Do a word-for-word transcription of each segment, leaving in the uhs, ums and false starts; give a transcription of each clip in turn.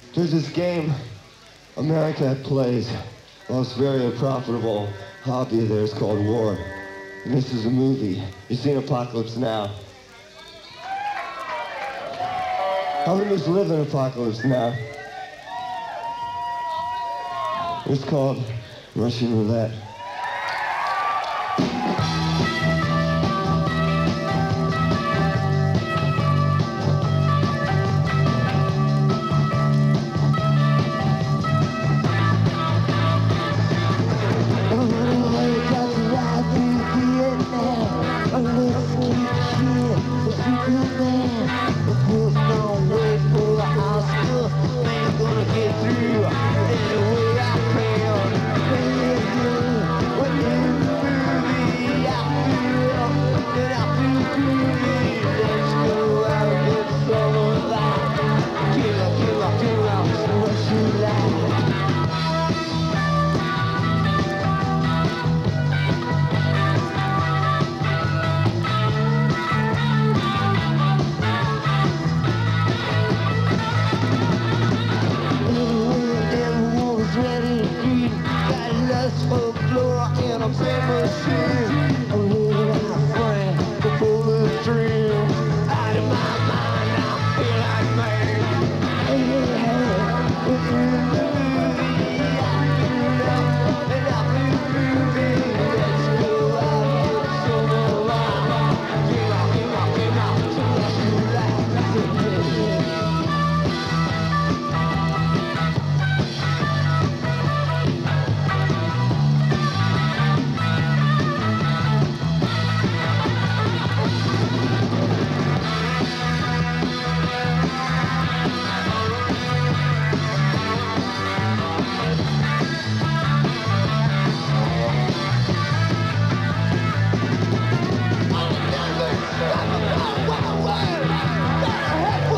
There's this game America plays. Well, it's very a profitable hobby of theirs called war. And this is a movie. You've seen Apocalypse Now. How many of us live in Apocalypse Now? It's called Russian Roulette.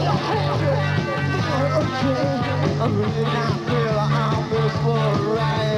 I'm really not feel I'm this for right.